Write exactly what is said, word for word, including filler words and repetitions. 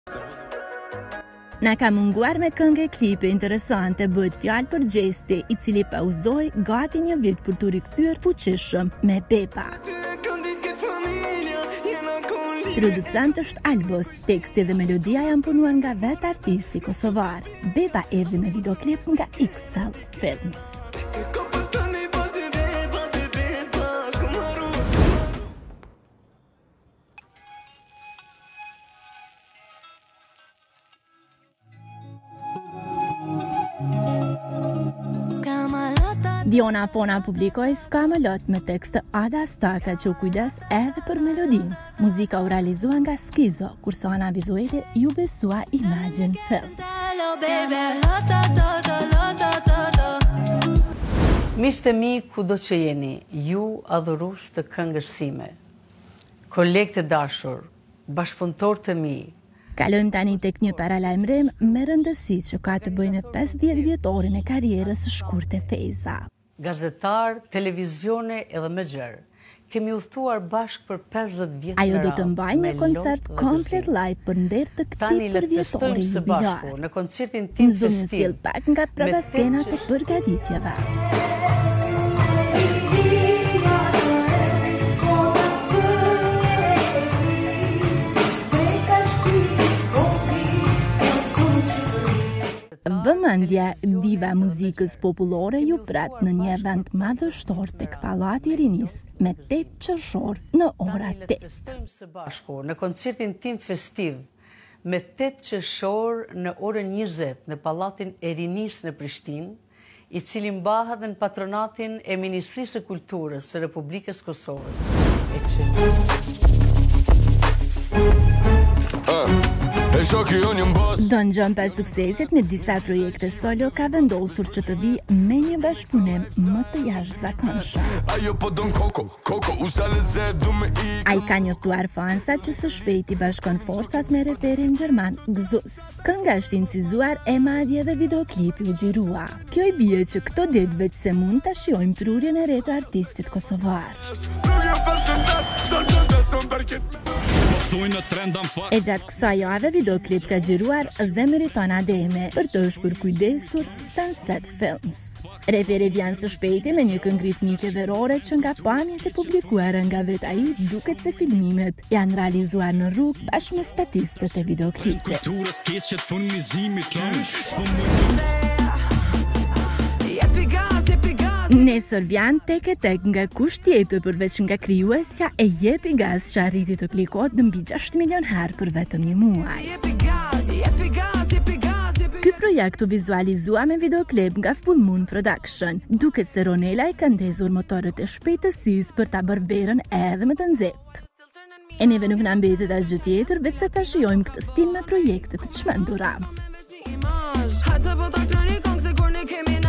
Na ka munguar me këngë e klipe interesante bëhet fjalë për Gjesti, i cili pauzoi gati një vit për të rikthyer fuqishëm me Beba. Producent është Albos, teksti dhe melodia janë punuar nga vetë artisti kosovar. Beba erdhi me videoklip nga X L Films. Diona Pona publikoi Ska më lot me tekst të Ada Staka që u kujdes edhe për melodin. Muzika u realizua nga Skizo, kurse ana vizuale ju besua Imagine Films. Miqtë e mi, kudo që jeni, ju adhurues të këngës sime, kolegë të dashur, bashkëpunëtor të mi. Kalojmë tani tek një paralajmërim me rëndësi që ka të bëjë me pesëdhjetë vjetorin e karrierës së shkurtë e Feza. Gazetar, televizione edhe më gjërë. Kemi udhëtuar bashkë për pesëdhjetë vjet. Ajo do të mbajë një koncert komplet live për nder të këtij përvjetori jubilar. Në koncertin tim festiv. Zonë sjell pak nga prova skena të përgatitjeve. Vëmendja, diva muzikës popullore ju pret në një event madhështor tek Pallati i Rinisë me tetë qershor në ora tetë. Në koncertin tim festiv me tetë qershor në orën njëzet në Pallatin e Rinisë në Prishtinë, i cili mbahet në patronatin e Ministrisë së Kulturës së Republikës Kosovës. E që Don John pas suksesit me disa projekte solo ka vendosur që të vi me një bashkëpunim më të jashtëzakonshëm. Ai ka njoftuar fansat që së shpejti bashkon forcat me reperin gjerman Gzus. Kënga është incizuar e madje dhe videoklipi u xhirua. Kjo i bie që këto ditë vetë se mund ta shijojmë prurjen e re të artistit kosovar. E gjatë kësaj jave, videoklip ka xhiruar dhe meriton ademe për të shpërkujdesur Sunset Films. Reperi vjen së shpejti me një këngë ritmike verore që nga pamjet e publikuara nga vet ai duket se filmimet janë realizuar në rrugë bashkë me statistët e videoklipit. Nesër vjen tek e tek nga kush tjetër përveç nga krijuesja e Jepi Gaz që arriti të klikohet në mbi gjashtë milion herë për vetëm një muaj. Ky projekt u vizualizua me videoklip nga Full Moon Production, duket se Ronela i ka ndezur motorët e shpejtësisë për ta bërë verën edhe më të nxehtë. E neve nuk na mbetet asgjë tjetër veç se ta shijojmë këtë stil me projekte të çmendura.